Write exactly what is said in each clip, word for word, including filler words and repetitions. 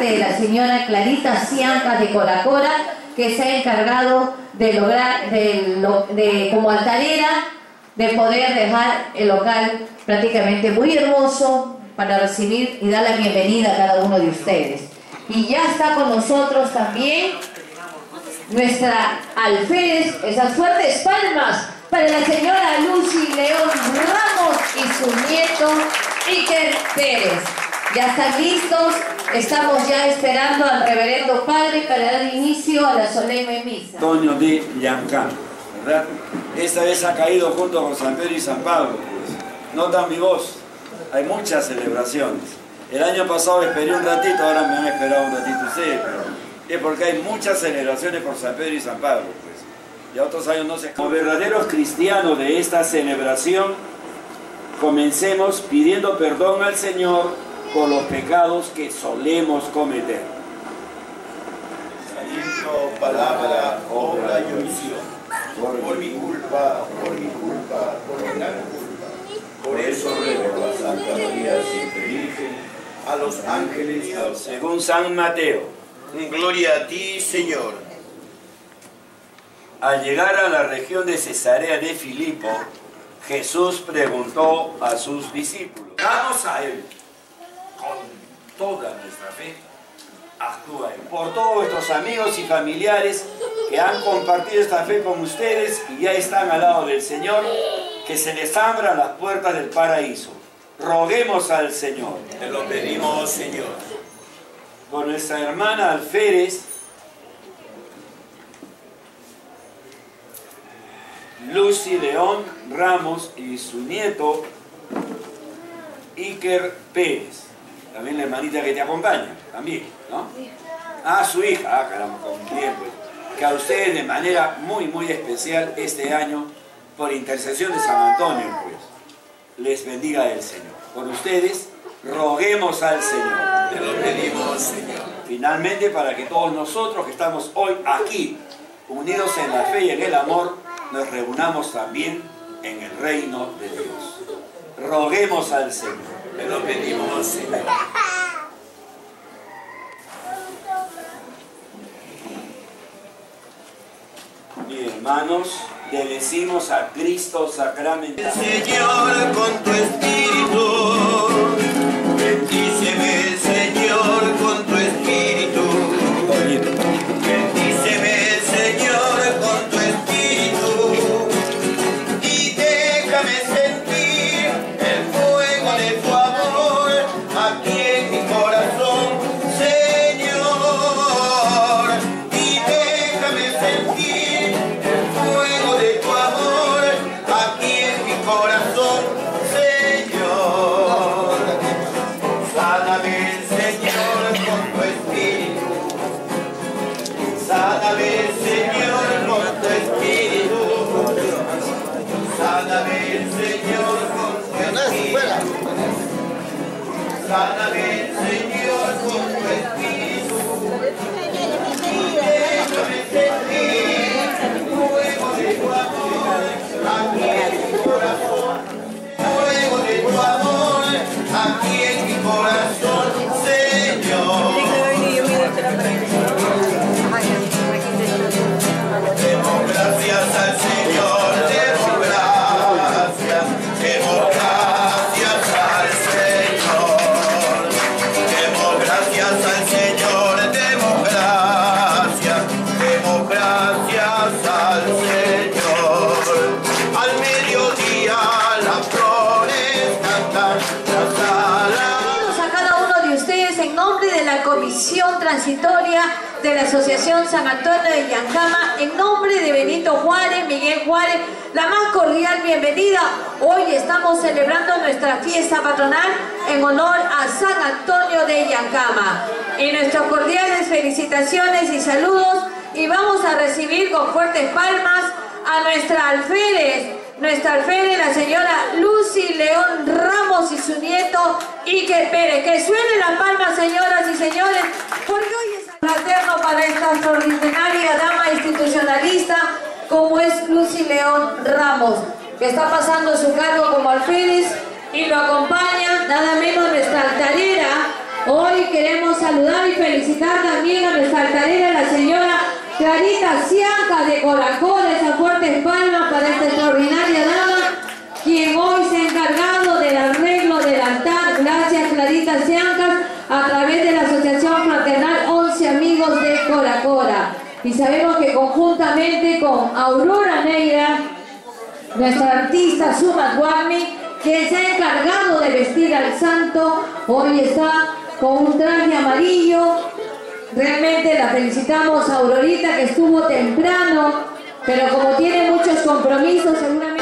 de la señora Clarita Cianca de Coracora, que se ha encargado de lograr, de, de, como altarera, de poder dejar el local prácticamente muy hermoso para recibir y dar la bienvenida a cada uno de ustedes. Y ya está con nosotros también nuestra alférez. Esas fuertes palmas para la señora Lucy León Ramos y su nieto Iker Pérez. Ya están listos, estamos ya esperando al reverendo padre para dar inicio a la solemne misa. Antonio de Yancama, ¿verdad? Esta vez ha caído junto con San Pedro y San Pablo, pues. Notan mi voz, hay muchas celebraciones. El año pasado esperé un ratito, ahora me han esperado un ratito ustedes, pero es porque hay muchas celebraciones por San Pedro y San Pablo, pues. Ya otros años no se... Como verdaderos cristianos de esta celebración, comencemos pidiendo perdón al Señor por los pecados que solemos cometer. Pensamiento, palabra, obra y omisión. Por, por mi culpa, por mi culpa, por mi gran culpa. Por eso ruego a la Santa María siempre Virgen, a los ángeles, a los... Según San Mateo. Gloria a ti, Señor. Al llegar a la región de Cesarea de Filipo, Jesús preguntó a sus discípulos: vamos a Él. Con toda nuestra fe, actúa Él. Por todos vuestros amigos y familiares que han compartido esta fe con ustedes y ya están al lado del Señor, que se les abran las puertas del paraíso. Roguemos al Señor. Te lo pedimos, Señor. Con nuestra hermana alférez Lucy León Ramos y su nieto Iker Pérez. También la hermanita que te acompaña, también, ¿no? Ah, su hija, ah, caramba, bien, pues. Que a ustedes de manera muy, muy especial este año, por intercesión de San Antonio, pues, les bendiga el Señor. Por ustedes, roguemos al Señor. Te lo pedimos, Señor. Finalmente, para que todos nosotros que estamos hoy aquí, unidos en la fe y en el amor, nos reunamos también en el reino de Dios. Roguemos al Señor. Te lo pedimos, Señor. Bien, hermanos, le decimos a Cristo sacramentado. Señor, con tu espíritu, bendíceme, Señor, con tu espíritu. Bendíceme, Señor, con tu espíritu. Y déjame sentir el fuego de tu amor aquí en mi corazón, Señor. Y déjame sentir el fuego de tu amor aquí en mi corazón, Señor. Sáname, Señor, con tu espíritu. Sáname, Señor, con tu espíritu. Sáname, Señor, con tu espíritu. Sáname, Señor, con tu espíritu. Y déjame sentir el fuego de tu amor aquí en mi corazón. Fuego de tu amor aquí en mi corazón, Señor. Demos gracias al Señor, demos gracias, demos gracias al Señor. Demos gracias al Señor, demos gracias, demos gracias al Señor. Al mediodía las flores cantan, las alas. Bienvenidos a cada uno de ustedes en nombre de la Comisión Transitoria de la Asociación San Antonio de Yancama, en nombre de Benito Juárez, Miguel Juárez, la más cordial bienvenida. Hoy estamos celebrando nuestra fiesta patronal en honor a San Antonio de Yancama. Y nuestras cordiales felicitaciones y saludos, y vamos a recibir con fuertes palmas a nuestra alférez, nuestra alférez, la señora Lucy León Ramos y su nieto Iker Pérez. Que suenen las palmas, señoras y señores, porque hoy es fraterno para esta extraordinaria dama institucionalista como es Lucy León Ramos, que está pasando su cargo como alférez, y lo acompaña nada menos nuestra altarera, Hoy queremos saludar y felicitar también a nuestra altarera, la señora Clarita Ciancas de Colacora. Esa fuertes palmas para esta extraordinaria dama, quien hoy se ha encargado del arreglo del altar. Gracias, Clarita Ciancas, a través de la Asociación Fraternal once Amigos de Colacora. Y sabemos que conjuntamente con Aurora Neira, nuestra artista Suma Guarni, quien se ha encargado de vestir al santo, hoy está con un traje amarillo. Realmente la felicitamos a Aurorita, que estuvo temprano, pero como tiene muchos compromisos seguramente...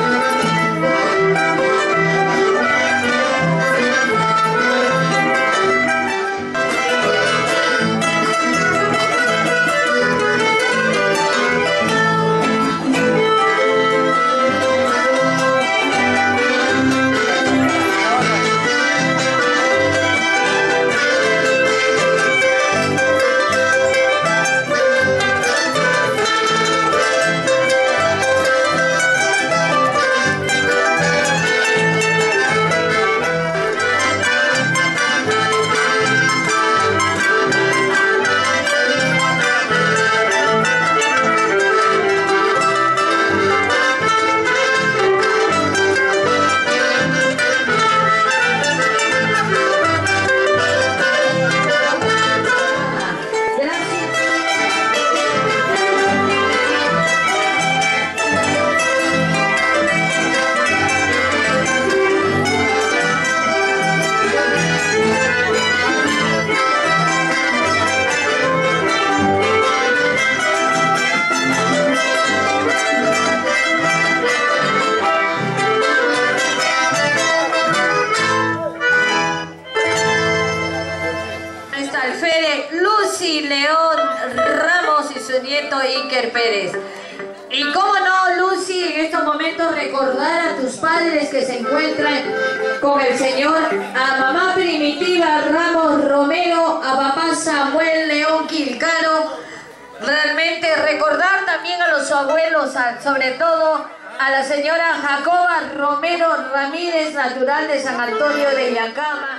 Iker Pérez. Y cómo no, Lucy, en estos momentos recordar a tus padres que se encuentran con el Señor, a mamá Primitiva Ramos Romero, a papá Samuel León Quilcaro. Realmente recordar también a los abuelos, a, sobre todo a la señora Jacoba Romero Ramírez, natural de San Antonio de Yancama.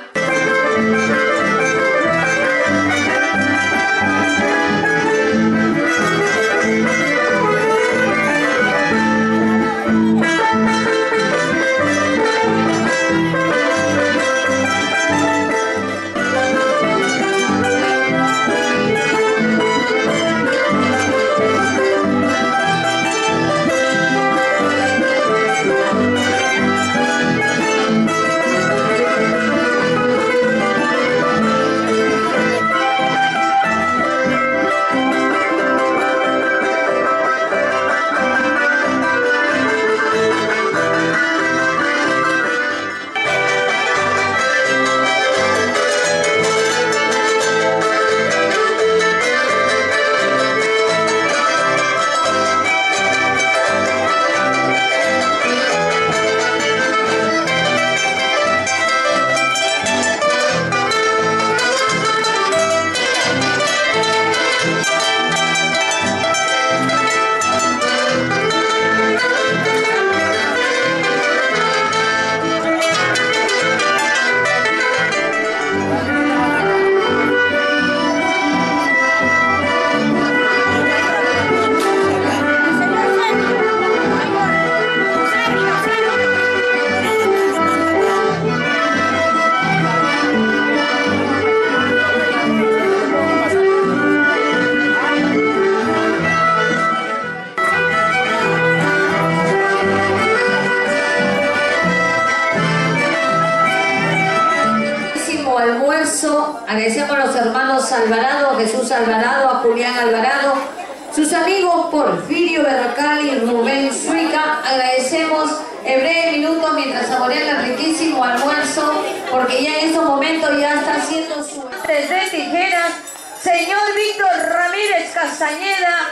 Agradecemos a los hermanos Alvarado, a Jesús Alvarado, a Julián Alvarado, sus amigos Porfirio Berrocal y Rubén Suica. Agradecemos en breve minuto mientras saborean el riquísimo almuerzo, porque ya en estos momentos ya está haciendo su... Desde Tijeras, señor Víctor Ramírez Castañeda,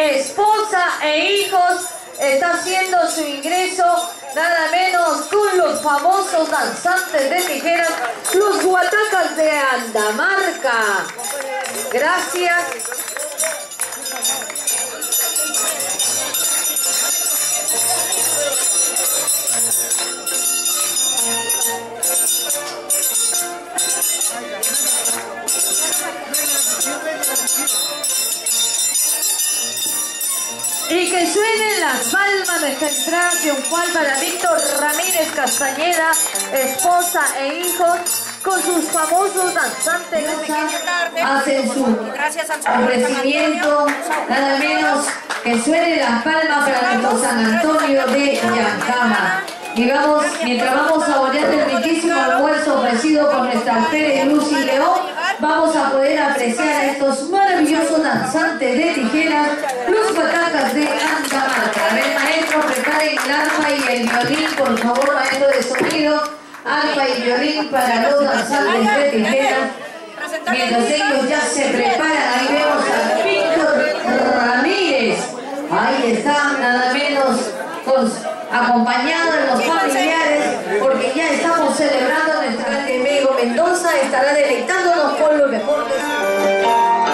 esposa e hijos, está haciendo su ingreso, nada menos con los famosos danzantes de tijeras, los Guatacas de Andamarca. Gracias. Y que suenen las palmas de esta entrada triunfal para Víctor Ramírez Castañeda, esposa e hijos, con sus famosos danzantes. Hacen su ofrecimiento, nada menos que suenen las palmas para nuestro San Antonio de Yancama. Y vamos, mientras vamos saboreando el riquísimo almuerzo ofrecido por nuestra Pérez Lucy León, vamos a poder apreciar a estos maravillosos danzantes de tijeras, los patacas de Ancamarca. A ver, maestro, preparen el arpa y el violín, por favor, maestro de sonido. Arpa y violín para los danzantes de tijeras. Mientras ellos ya se preparan, ahí vemos a Víctor Ramírez. Ahí están, nada menos, con, acompañados de los familiares, porque ya estamos celebrando nuestra Temego Mendoza, estará deleitándonos con lo mejor de su...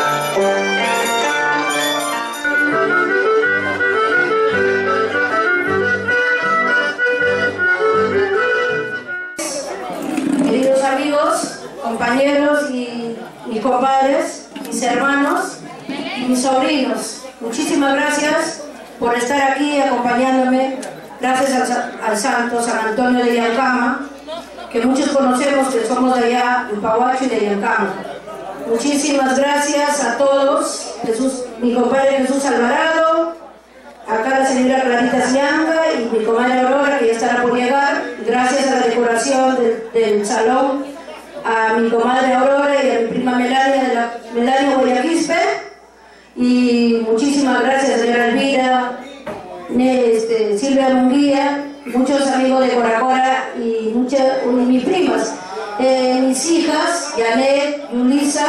Queridos amigos, compañeros y mis compadres, mis hermanos y mis sobrinos, muchísimas gracias por estar aquí acompañándome. Gracias al, al santo San Antonio de Yancama, que muchos conocemos que somos de allá, en Pahuacho y de Yancama. Muchísimas gracias a todos, Jesús, mi compadre Jesús Alvarado, acá la señora Clarita Cianga y mi comadre Aurora, que ya estará por llegar. Gracias a la decoración del, del salón, a mi comadre Aurora y a mi prima Melania de la Melania Guayaquispe. Y muchísimas gracias, señora Elvira, este, Silvia Munguía, muchos amigos de Coracora y muchas, mis primas, eh, mis hijas, Janet, Yulisa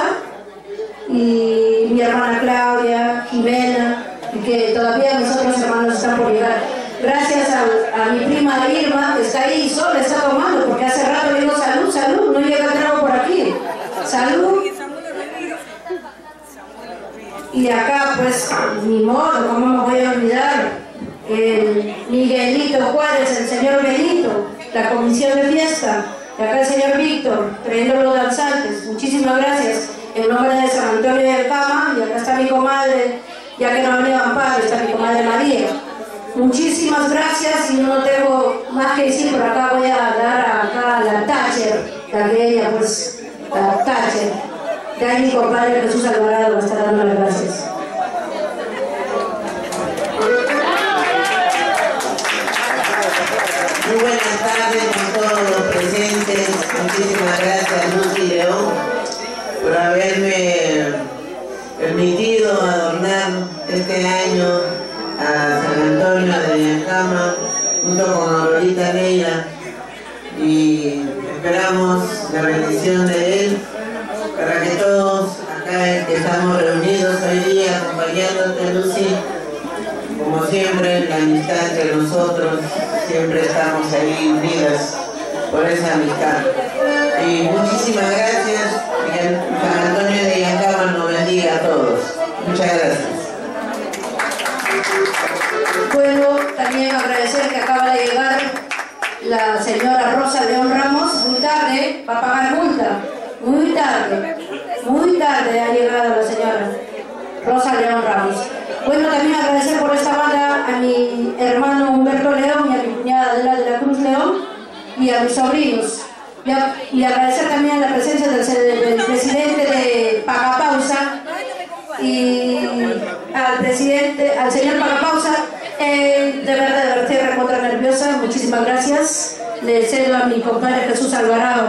y mi hermana Claudia, Jimena, y que todavía mis otros hermanos están por llegar. Gracias a, a mi prima Irma, que está ahí sola, está tomando, porque hace rato le digo salud, salud, no llega el trago por aquí. Salud. Y acá, pues, ni modo, ¿cómo me voy a olvidar? El Miguelito Juárez, el señor Benito, la comisión de fiesta, y acá el señor Víctor, trayendo los danzantes. Muchísimas gracias. En nombre de San Antonio de Yancama, y acá está mi comadre, ya que no ha venido Amparo, está mi comadre María. Muchísimas gracias, y no tengo más que decir, por acá voy a dar acá a la Thatcher, la que ella, pues, la Thatcher. De ahí mi compadre Jesús Alvarado está dando las gracias. Muy buenas tardes a todos los presentes. Muchísimas gracias, Lucy León, por haberme permitido adornar este año a San Antonio de Yancama junto con Aurorita Neira, y esperamos la bendición de él para que todos acá que estamos reunidos hoy día acompañándote, Lucy, como siempre, la amistad entre nosotros, siempre estamos ahí unidas por esa amistad. Y muchísimas gracias, y que San Antonio de Yancama nos bendiga a todos. Muchas gracias. Puedo también agradecer que acaba de llegar la señora Rosa León Ramos, muy tarde, va a pagar multa, muy tarde, muy tarde ha llegado la señora Rosa León Ramos. Bueno, también agradecer por esta banda a mi hermano Humberto León y a mi cuñada Adela de la Cruz León y a mis sobrinos. Y, a, y agradecer también la presencia del, del presidente de Pagapausa y al presidente, al señor Pagapausa. Eh, de verdad, de verdad, estoy recontra nerviosa. Muchísimas gracias. Le cedo a mi compadre Jesús Alvarado.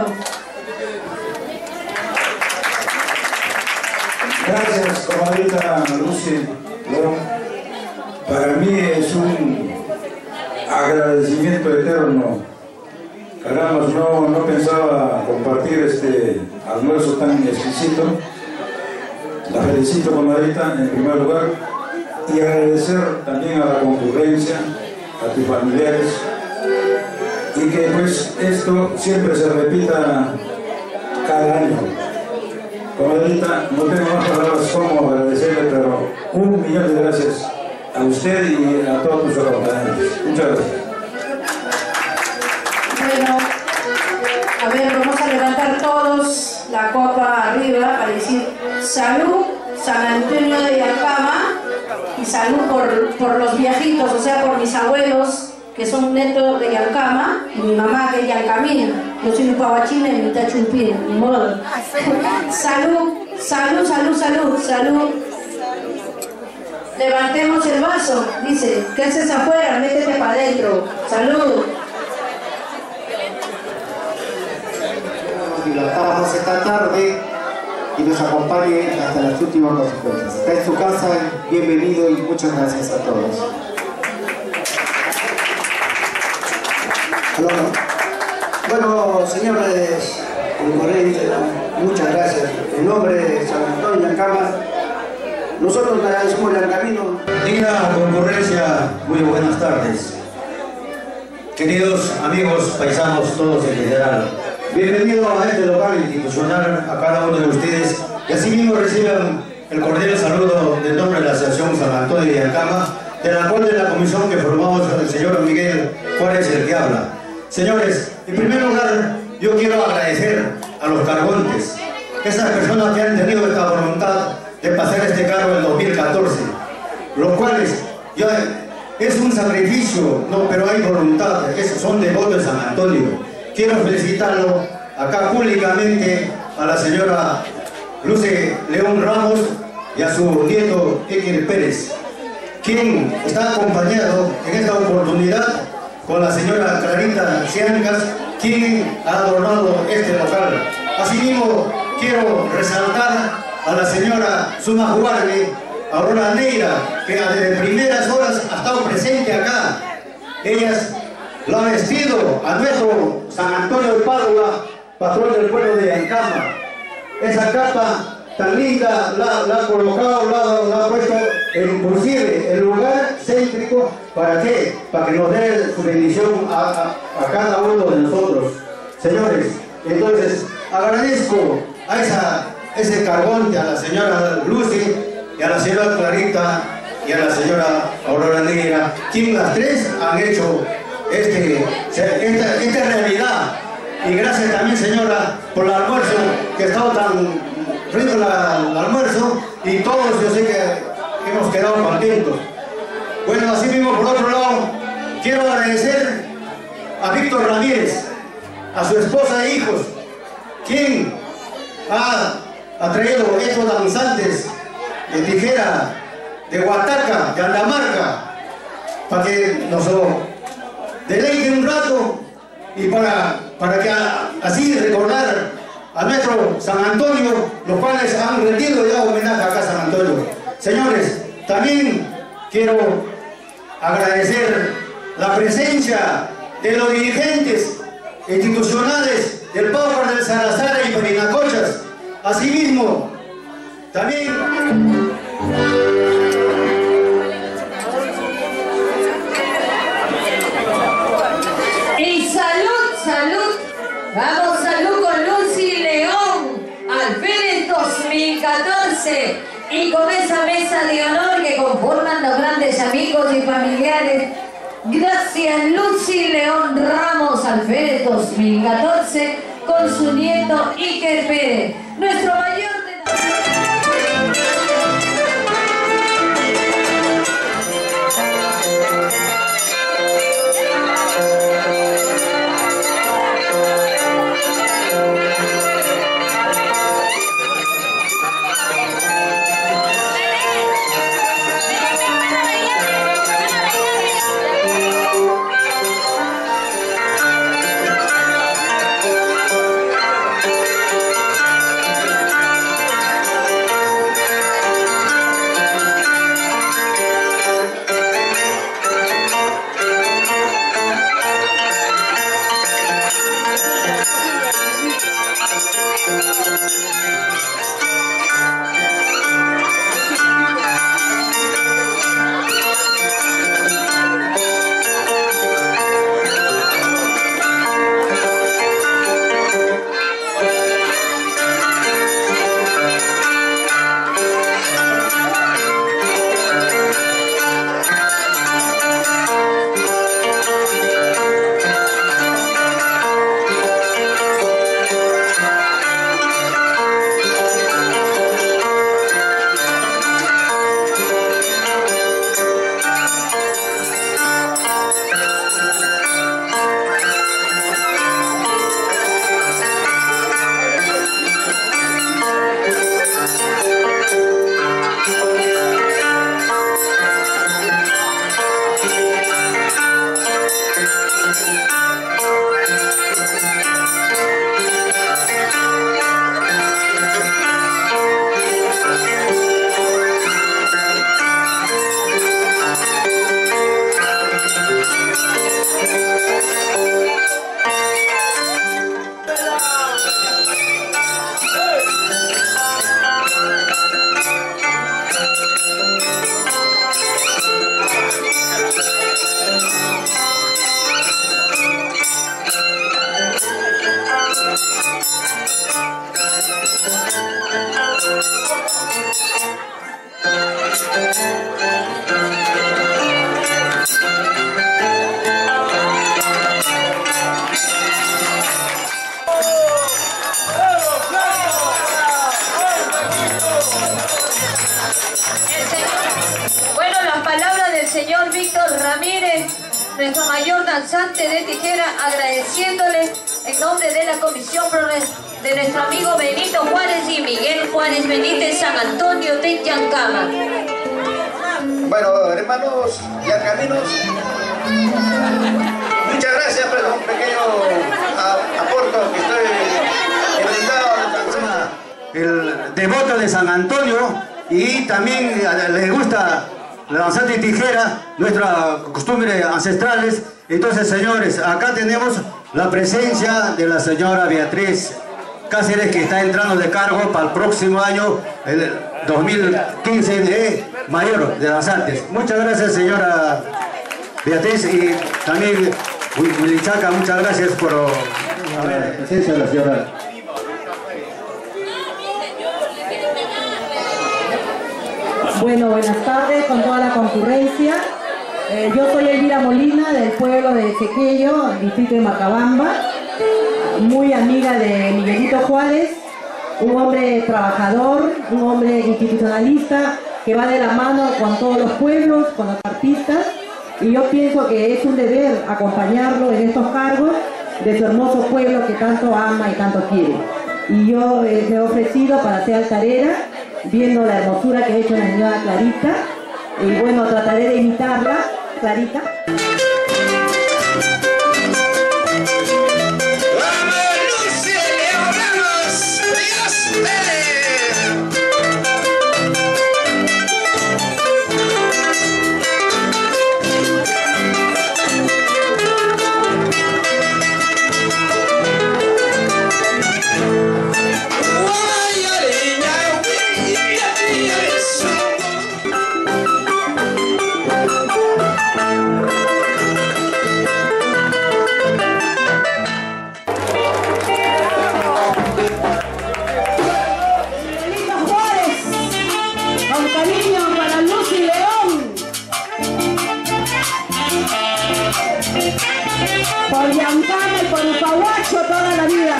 Gracias, comadrita Lucy León. Para mí es un agradecimiento eterno. Caramba, no, no pensaba compartir este almuerzo tan exquisito. La felicito, comadrita, en primer lugar, y agradecer también a la concurrencia, a tus familiares, y que pues esto siempre se repita cada año. Comadrita, no tengo más palabras como agradecerle, pero un millón de gracias a usted y a todos tus acompañantes. Muchas gracias. Bueno. para decir salud San Antonio de Yancama y salud por, por los viejitos, o sea, por mis abuelos que son netos de Yancama y mi mamá que es yancamina. Yo soy mi pavachina y mi tachumpina, ni modo. Salud, salud, salud, salud, salud. Levantemos el vaso, dice, ¿qué haces afuera? Métete para adentro. Salud. Dilatamos esta tarde y nos acompañe hasta las últimas consecuencias. Está en su casa, bienvenido y muchas gracias a todos. Bueno, señores concurrentes, muchas gracias. En nombre de San Antonio de Yancama, nosotros le agradecemos el camino. Digna concurrencia, muy buenas tardes. Queridos amigos paisanos, todos en general, bienvenidos a este local institucional, a cada uno de ustedes, y asimismo reciban el cordial saludo del nombre de la Asociación San Antonio de Yancama, de la cual de la comisión que formamos el señor Miguel Juárez, el que habla. Señores, en primer lugar, yo quiero agradecer a los cargontes, esas personas que han tenido esta voluntad de pasar este cargo en dos mil catorce, los cuales ya es un sacrificio, no, pero hay voluntad, es, son devotos de San Antonio. Quiero felicitarlo acá públicamente a la señora Luce León Ramos y a su nieto Equil Pérez, quien está acompañado en esta oportunidad con la señora Clarita Ciancas, quien ha adornado este local. Asimismo, quiero resaltar a la señora Suma Juárez, Aurora Neira, que desde primeras horas ha estado presente acá. Ellas lo han vestido a nuestro San Antonio de Padua, patrón del pueblo de Yancama. Esa capa tan linda la, la ha colocado, la, la ha puesto en, inclusive, el lugar céntrico. ¿Para qué? Para que nos dé su bendición a, a, a cada uno de nosotros. Señores, entonces agradezco a esa, ese cargonte, a la señora Lucy y a la señora Clarita y a la señora Aurora Negra, quien las tres han hecho este, esta, esta realidad. Y gracias también, señora, por el almuerzo, que ha estado tan rico la, el almuerzo, y todos yo sé que hemos quedado contentos. Bueno, así mismo, por otro lado, quiero agradecer a Víctor Ramírez, a su esposa e hijos, quien ha, ha traído estos danzantes de tijera, de Huataca, de Andamarca, para que nos deleiten un rato y para, para que a, así recordar a nuestro San Antonio, los cuales han rendido ya homenaje acá a San Antonio. Señores, también quiero agradecer la presencia de los dirigentes institucionales del Paucar del Salazar y Perinacochas. Asimismo, también y salud, salud, vamos, salud con Lucy León, Alférez dos mil catorce, y con esa mesa de honor que conforman los grandes amigos y familiares. Gracias, Lucy León Ramos, Alférez dos mil catorce, con su nieto Iker Pérez, nuestro mayor de... nuestro mayor danzante de tijera, agradeciéndole en nombre de la Comisión de nuestro amigo Benito Juárez y Miguel Juárez Benítez, San Antonio de Yancama. Bueno, hermanos yancaminos, muchas gracias por un pequeño aporte que estoy brindado el devoto de San Antonio, y también le gusta la danzante de tijera, nuestras costumbres ancestrales. Entonces, señores, acá tenemos la presencia de la señora Beatriz Cáceres, que está entrando de cargo para el próximo año, el dos mil quince, de mayor de danzantes. Muchas gracias, señora Beatriz, y también Huilichaca, muchas gracias por la presencia de la señora. Bueno, buenas tardes con toda la concurrencia. Eh, yo soy Elvira Molina, del pueblo de Sequeyo, distrito de Macabamba, muy amiga de Miguelito Juárez, un hombre trabajador, un hombre institucionalista que va de la mano con todos los pueblos, con los artistas, y yo pienso que es un deber acompañarlo en estos cargos de su hermoso pueblo que tanto ama y tanto quiere. Y yo eh, me he ofrecido para ser altarera, viendo la hermosura que ha hecho la señora Clarita, y bueno, trataré de imitarla, Clarita. Por Yancama y por Upahuacho toda la vida.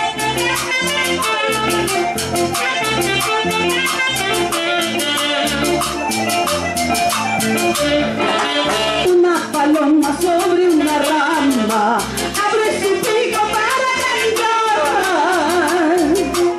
Una paloma sobre una rama abre su pico para cantar.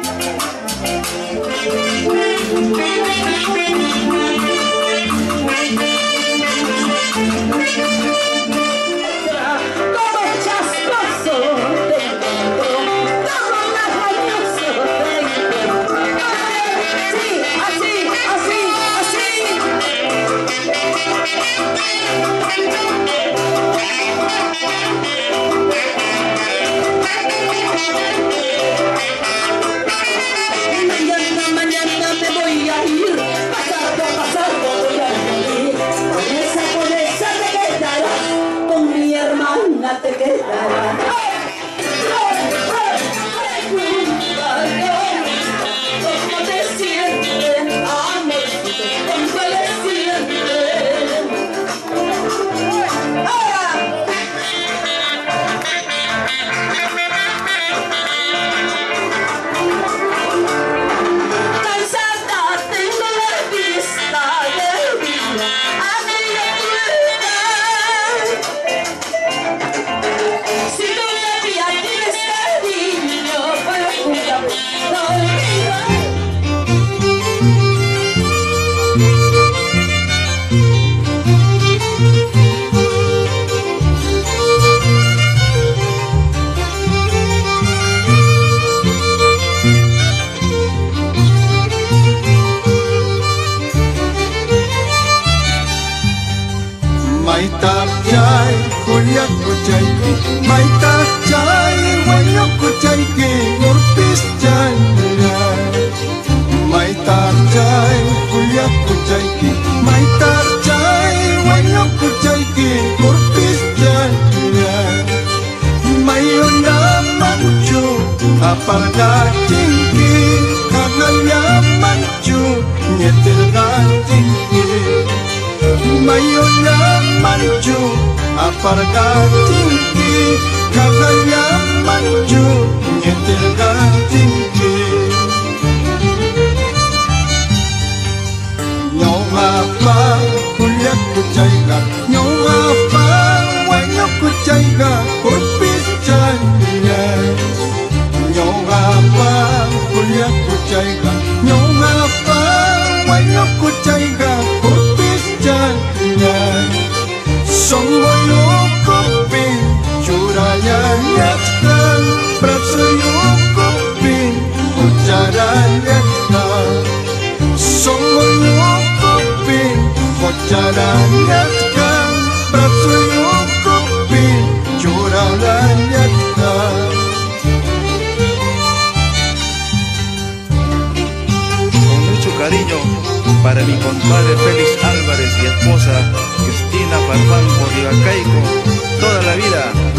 Te quedará. ¿Cómo te sientes, amor? ¿Cómo te sientes? Cansada tengo la vista de vida, aquella crueldad. Si tú me tienes cariño, pues nunca no olvidar. Maita chai, kuliah kucai, maita chai, wayok kucai ki ngurpis chai. Maita chai, kuliah kucai ki, maita chai, wayok kucai ki ngurpis chai. Mayona manchu, apal gacingki, kagaya manchu, nyetil gacingki. Mayona manchu, apar gacingki, kagaya manchu, nyetil gacingki. Nyong apa kuliah kucai gak, nyong apa kuchaiga kurpis janyay Songoyo kopin churaya nyatkan Prasoyo kopin kucaranya Songoyo kopin kucaranya Prasoyo kopin churaya cariño para mi compadre Félix Álvarez y esposa Cristina Farfán Borribacaico, toda la vida.